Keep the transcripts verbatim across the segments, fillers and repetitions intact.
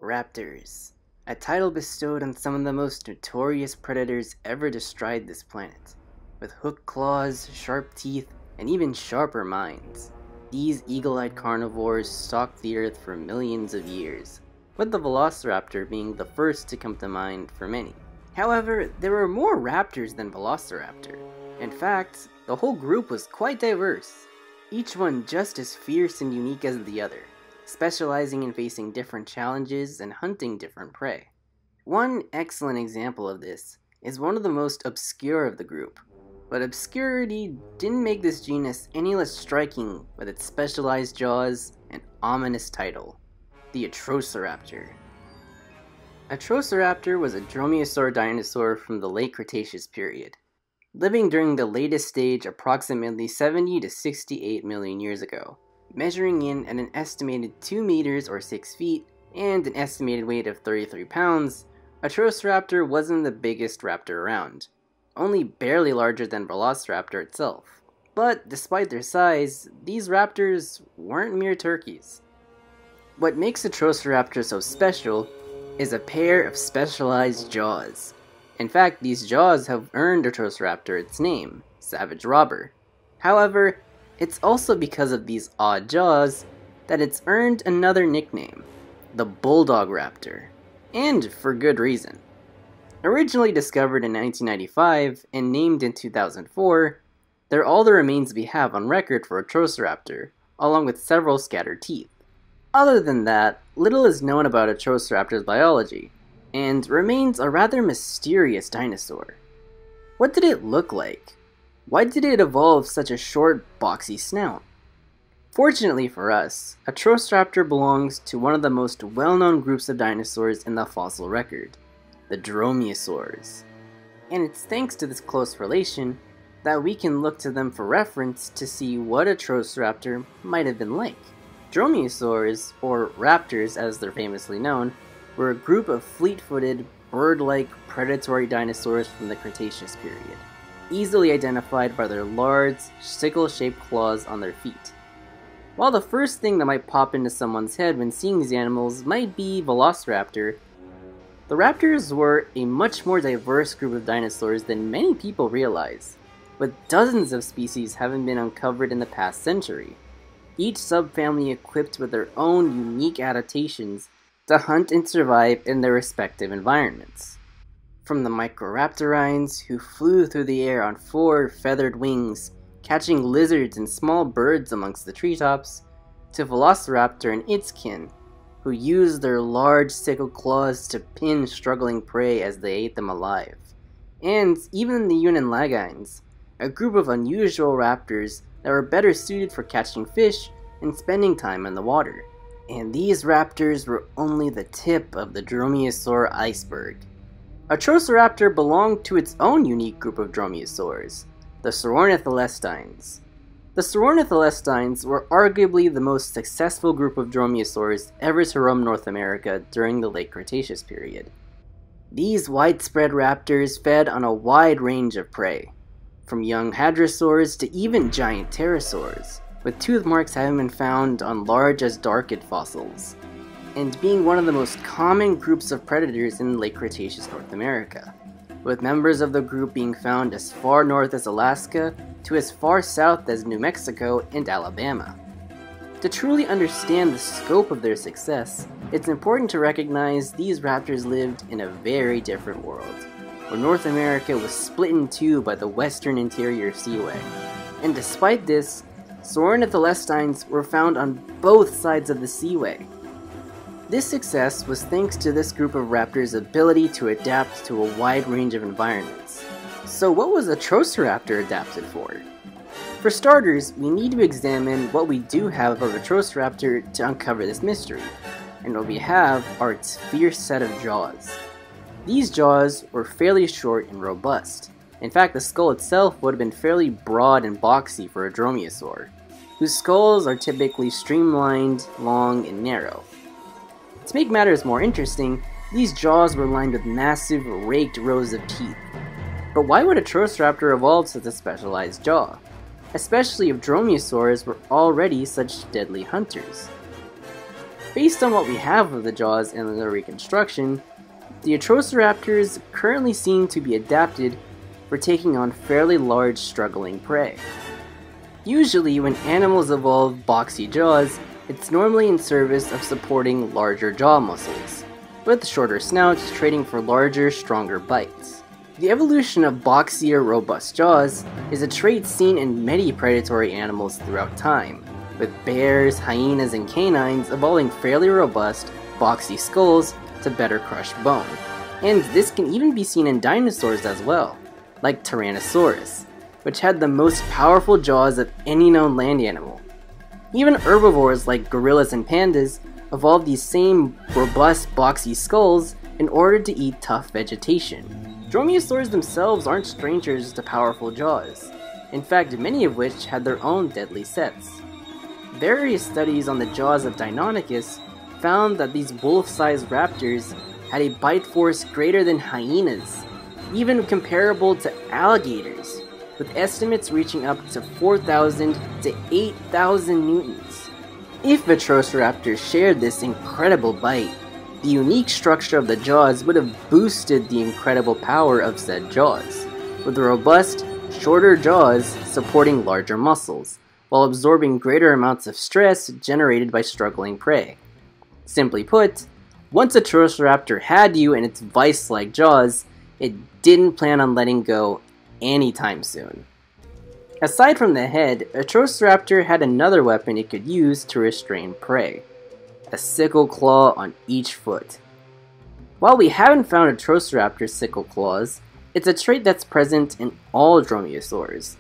Raptors, a title bestowed on some of the most notorious predators ever to stride this planet. With hooked claws, sharp teeth, and even sharper minds, these eagle-eyed carnivores stalked the earth for millions of years, with the Velociraptor being the first to come to mind for many. However, there were more raptors than Velociraptor. In fact, the whole group was quite diverse, each one just as fierce and unique as the other, specializing in facing different challenges and hunting different prey. One excellent example of this is one of the most obscure of the group, but obscurity didn't make this genus any less striking with its specialized jaws and ominous title, the Atrociraptor. Atrociraptor was a dromaeosaur dinosaur from the late Cretaceous period, living during the latest stage approximately seventy to sixty-eight million years ago, measuring in at an estimated two meters or six feet and an estimated weight of thirty-three pounds. Atrociraptor wasn't the biggest raptor around, only barely larger than Velociraptor itself. But despite their size, these raptors weren't mere turkeys. What makes Atrociraptor so special is a pair of specialized jaws. In fact, these jaws have earned Atrociraptor its name, Savage Robber. However, it's also because of these odd jaws that it's earned another nickname, the Bulldog Raptor, and for good reason. Originally discovered in nineteen ninety-five and named in two thousand four, they're all the remains we have on record for Atrociraptor, along with several scattered teeth. Other than that, little is known about Atrociraptor's biology, and remains a rather mysterious dinosaur. What did it look like? Why did it evolve such a short, boxy snout? Fortunately for us, Atrociraptor belongs to one of the most well-known groups of dinosaurs in the fossil record, the Dromaeosaurs. And it's thanks to this close relation that we can look to them for reference to see what Atrociraptor might have been like. Dromaeosaurs, or raptors as they're famously known, were a group of fleet-footed, bird-like predatory dinosaurs from the Cretaceous period, easily identified by their large, sickle-shaped claws on their feet. While the first thing that might pop into someone's head when seeing these animals might be Velociraptor, the raptors were a much more diverse group of dinosaurs than many people realize, with dozens of species having been uncovered in the past century, each subfamily equipped with their own unique adaptations to hunt and survive in their respective environments. From the Microraptorines, who flew through the air on four feathered wings, catching lizards and small birds amongst the treetops, to Velociraptor and its kin, who used their large sickle claws to pin struggling prey as they ate them alive. And even the Unalagines, a group of unusual raptors that were better suited for catching fish and spending time in the water. And these raptors were only the tip of the Dromaeosaur iceberg. Atrociraptor belonged to its own unique group of dromaeosaurs, the Saurornitholestines. The Saurornitholestines were arguably the most successful group of dromaeosaurs ever to roam North America during the late Cretaceous period. These widespread raptors fed on a wide range of prey, from young hadrosaurs to even giant pterosaurs, with tooth marks having been found on large Asdarchid fossils, and being one of the most common groups of predators in late Cretaceous North America, with members of the group being found as far north as Alaska to as far south as New Mexico and Alabama. To truly understand the scope of their success, it's important to recognize these raptors lived in a very different world, where North America was split in two by the western interior seaway. And despite this, Saurornitholestines were found on both sides of the seaway. This success was thanks to this group of raptors' ability to adapt to a wide range of environments. So what was Atrociraptor adapted for? For starters, we need to examine what we do have of Atrociraptor to uncover this mystery, and what we have are its fierce set of jaws. These jaws were fairly short and robust. In fact, the skull itself would have been fairly broad and boxy for a dromaeosaur, whose skulls are typically streamlined, long, and narrow. To make matters more interesting, these jaws were lined with massive, raked rows of teeth. But why would Atrociraptor evolve such a specialized jaw, especially if dromaeosaurs were already such deadly hunters? Based on what we have of the jaws and the reconstruction, the Atrociraptors currently seem to be adapted for taking on fairly large struggling prey. Usually when animals evolve boxy jaws, it's normally in service of supporting larger jaw muscles, with shorter snouts trading for larger, stronger bites. The evolution of boxier, robust jaws is a trait seen in many predatory animals throughout time, with bears, hyenas, and canines evolving fairly robust, boxy skulls to better crush bone. And this can even be seen in dinosaurs as well, like Tyrannosaurus, which had the most powerful jaws of any known land animal. Even herbivores like gorillas and pandas evolved these same robust, boxy skulls in order to eat tough vegetation. Dromaeosaurs themselves aren't strangers to powerful jaws, in fact many of which had their own deadly sets. Various studies on the jaws of Deinonychus found that these wolf-sized raptors had a bite force greater than hyenas, even comparable to alligators, with estimates reaching up to four thousand to eight thousand newtons. If Atrociraptors shared this incredible bite, the unique structure of the jaws would have boosted the incredible power of said jaws, with the robust, shorter jaws supporting larger muscles, while absorbing greater amounts of stress generated by struggling prey. Simply put, once Atrociraptor had you in its vice-like jaws, it didn't plan on letting go anytime soon. Aside from the head, Atrociraptor had another weapon it could use to restrain prey: a sickle claw on each foot. While we haven't found Atrociraptor's sickle claws, it's a trait that's present in all dromaeosaurs,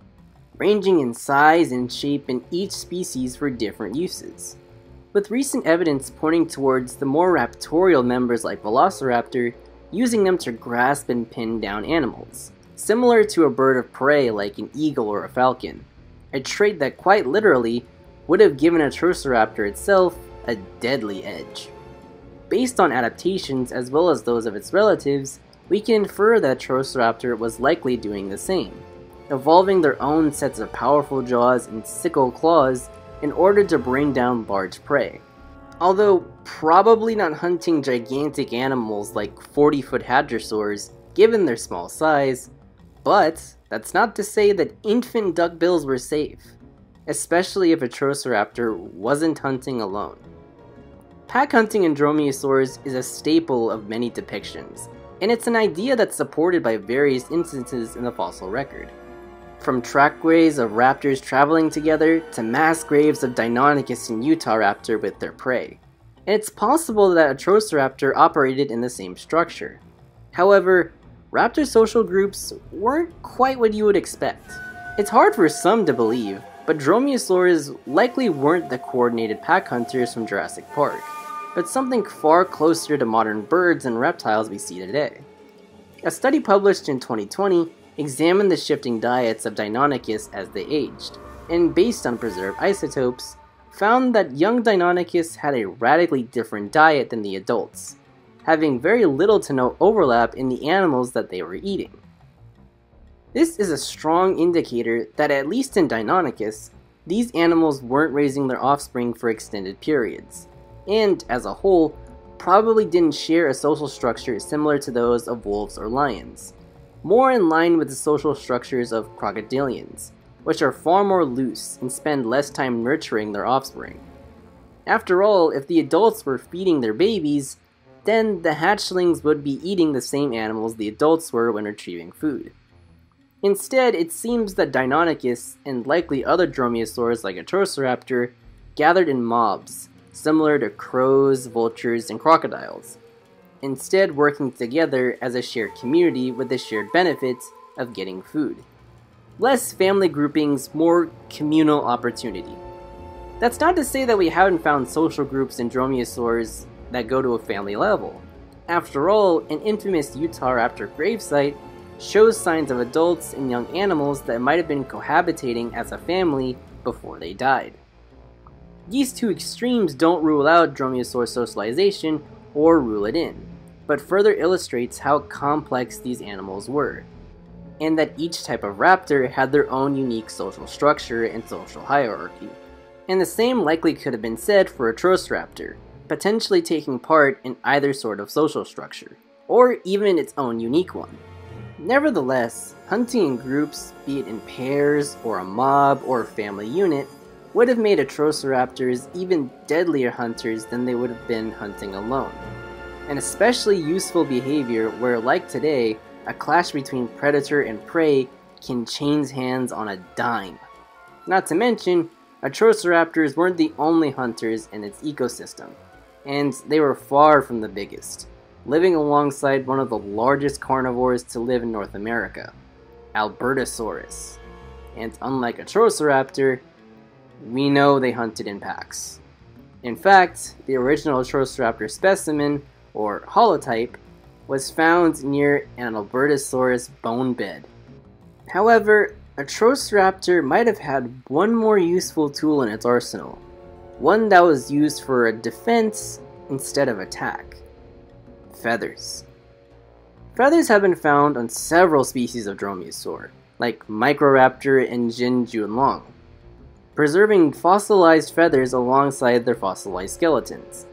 ranging in size and shape in each species for different uses, with recent evidence pointing towards the more raptorial members like Velociraptor using them to grasp and pin down animals, similar to a bird of prey like an eagle or a falcon, a trait that quite literally would have given Atrociraptor itself a deadly edge. Based on adaptations as well as those of its relatives, we can infer that Atrociraptor was likely doing the same, evolving their own sets of powerful jaws and sickle claws in order to bring down large prey. Although probably not hunting gigantic animals like forty-foot hadrosaurs given their small size, but that's not to say that infant duckbills were safe, especially if Atrociraptor wasn't hunting alone. Pack hunting in dromaeosaurs is a staple of many depictions, and it's an idea that's supported by various instances in the fossil record. From trackways of raptors traveling together to mass graves of Deinonychus and Utahraptor with their prey. And it's possible that Atrociraptor operated in the same structure. However, raptor social groups weren't quite what you would expect. It's hard for some to believe, but dromaeosaurs likely weren't the coordinated pack hunters from Jurassic Park, but something far closer to modern birds and reptiles we see today. A study published in twenty twenty examined the shifting diets of Deinonychus as they aged, and based on preserved isotopes, found that young Deinonychus had a radically different diet than the adults, having very little to no overlap in the animals that they were eating. This is a strong indicator that at least in Deinonychus, these animals weren't raising their offspring for extended periods, and as a whole, probably didn't share a social structure similar to those of wolves or lions, more in line with the social structures of crocodilians, which are far more loose and spend less time nurturing their offspring. After all, if the adults were feeding their babies, then the hatchlings would be eating the same animals the adults were when retrieving food. Instead, it seems that Deinonychus, and likely other dromaeosaurs like Atrociraptor, gathered in mobs, similar to crows, vultures, and crocodiles, instead working together as a shared community with the shared benefits of getting food. Less family groupings, more communal opportunity. That's not to say that we haven't found social groups in dromaeosaurs that go to a family level. After all, an infamous Utahraptor gravesite shows signs of adults and young animals that might have been cohabitating as a family before they died. These two extremes don't rule out dromaeosaur socialization or rule it in, but further illustrates how complex these animals were, and that each type of raptor had their own unique social structure and social hierarchy. And the same likely could have been said for Atrociraptor, potentially taking part in either sort of social structure, or even in its own unique one. Nevertheless, hunting in groups, be it in pairs, or a mob, or a family unit, would have made Atrociraptors even deadlier hunters than they would have been hunting alone. An especially useful behavior where, like today, a clash between predator and prey can change hands on a dime. Not to mention, Atrociraptors weren't the only hunters in its ecosystem, and they were far from the biggest, living alongside one of the largest carnivores to live in North America, Albertosaurus. And unlike Atrociraptor, we know they hunted in packs. In fact, the original Atrociraptor specimen, or holotype, was found near an Albertosaurus bone bed. However, Atrociraptor might have had one more useful tool in its arsenal, one that was used for a defense instead of attack. Feathers. Feathers have been found on several species of Dromaeosaur, like Microraptor and Jin Junlong, preserving fossilized feathers alongside their fossilized skeletons.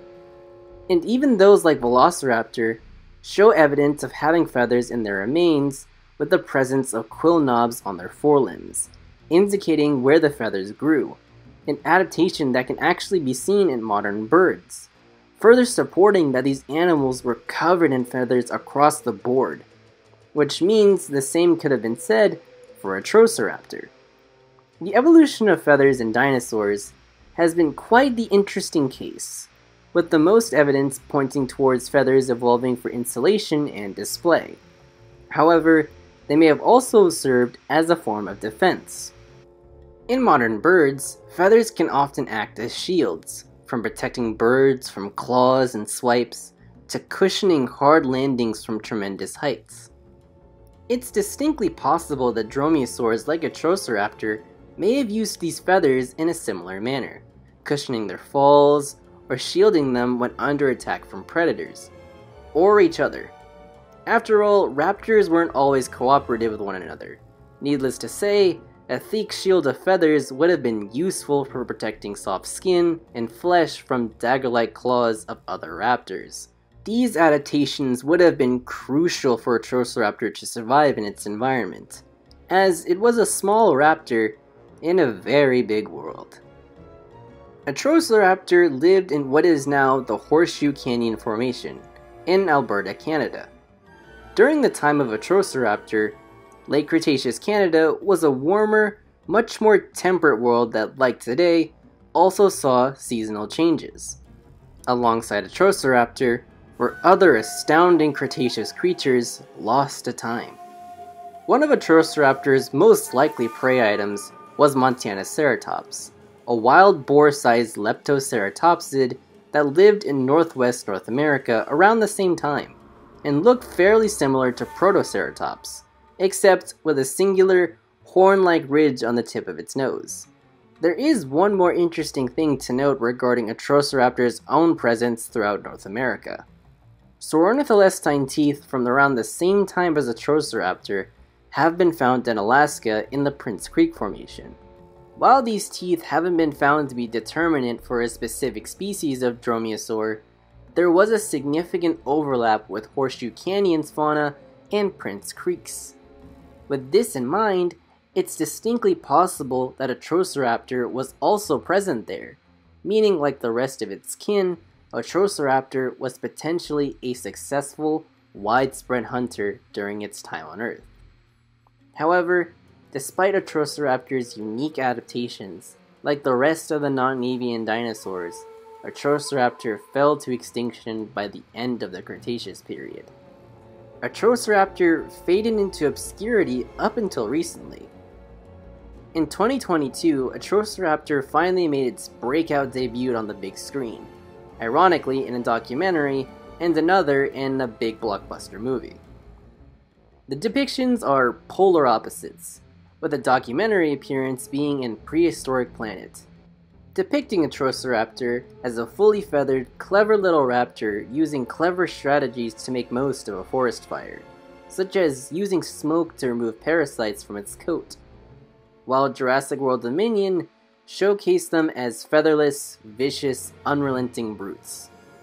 And even those like Velociraptor show evidence of having feathers in their remains with the presence of quill knobs on their forelimbs, indicating where the feathers grew, an adaptation that can actually be seen in modern birds, further supporting that these animals were covered in feathers across the board, which means the same could have been said for Atrociraptor. The evolution of feathers in dinosaurs has been quite the interesting case, with the most evidence pointing towards feathers evolving for insulation and display. However, they may have also served as a form of defense. In modern birds, feathers can often act as shields, from protecting birds from claws and swipes, to cushioning hard landings from tremendous heights. It's distinctly possible that dromaeosaurs like Atrociraptor may have used these feathers in a similar manner, cushioning their falls, or shielding them when under attack from predators, or each other. After all, raptors weren't always cooperative with one another. Needless to say, a thick shield of feathers would have been useful for protecting soft skin and flesh from dagger-like claws of other raptors. These adaptations would have been crucial for Atrociraptor to survive in its environment, as it was a small raptor in a very big world. Atrociraptor lived in what is now the Horseshoe Canyon Formation, in Alberta, Canada. During the time of Atrociraptor, Late Cretaceous Canada was a warmer, much more temperate world that, like today, also saw seasonal changes. Alongside Atrociraptor were other astounding Cretaceous creatures lost to time. One of Atrociraptor's most likely prey items was Montanoceratops, a wild boar-sized leptoceratopsid that lived in northwest North America around the same time, and looked fairly similar to Protoceratops, except with a singular, horn-like ridge on the tip of its nose. There is one more interesting thing to note regarding Atrociraptor's own presence throughout North America. Saurornitholestine teeth from around the same time as Atrociraptor have been found in Alaska in the Prince Creek Formation. While these teeth haven't been found to be determinant for a specific species of dromaeosaur, there was a significant overlap with Horseshoe Canyon's fauna and Prince Creek's. With this in mind, it's distinctly possible that Atrociraptor was also present there, meaning like the rest of its kin, Atrociraptor was potentially a successful, widespread hunter during its time on Earth. However, despite Atrociraptor's unique adaptations, like the rest of the non-avian dinosaurs, Atrociraptor fell to extinction by the end of the Cretaceous period. Atrociraptor faded into obscurity up until recently. In twenty twenty-two, Atrociraptor finally made its breakout debut on the big screen, ironically in a documentary and another in a big blockbuster movie. The depictions are polar opposites, with a documentary appearance being in Prehistoric Planet, depicting Atrociraptor as a fully feathered, clever little raptor using clever strategies to make most of a forest fire, such as using smoke to remove parasites from its coat, while Jurassic World Dominion showcased them as featherless, vicious, unrelenting brutes.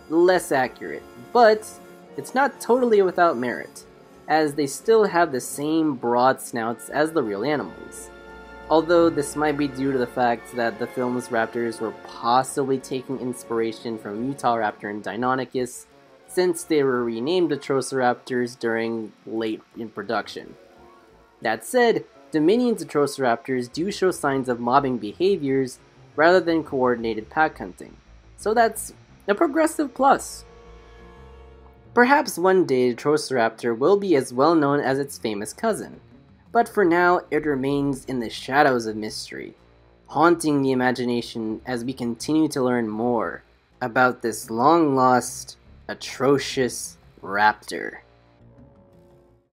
less accurate, but it's not totally without merit, as they still have the same broad snouts as the real animals. Although this might be due to the fact that the film's raptors were possibly taking inspiration from Utahraptor and Deinonychus, since they were renamed Atrociraptors during late in production. That said, Dominion's Atrociraptors do show signs of mobbing behaviors rather than coordinated pack hunting, so that's a progressive plus. Perhaps one day Atrociraptor will be as well known as its famous cousin, but for now it remains in the shadows of mystery, haunting the imagination as we continue to learn more about this long-lost, atrocious raptor.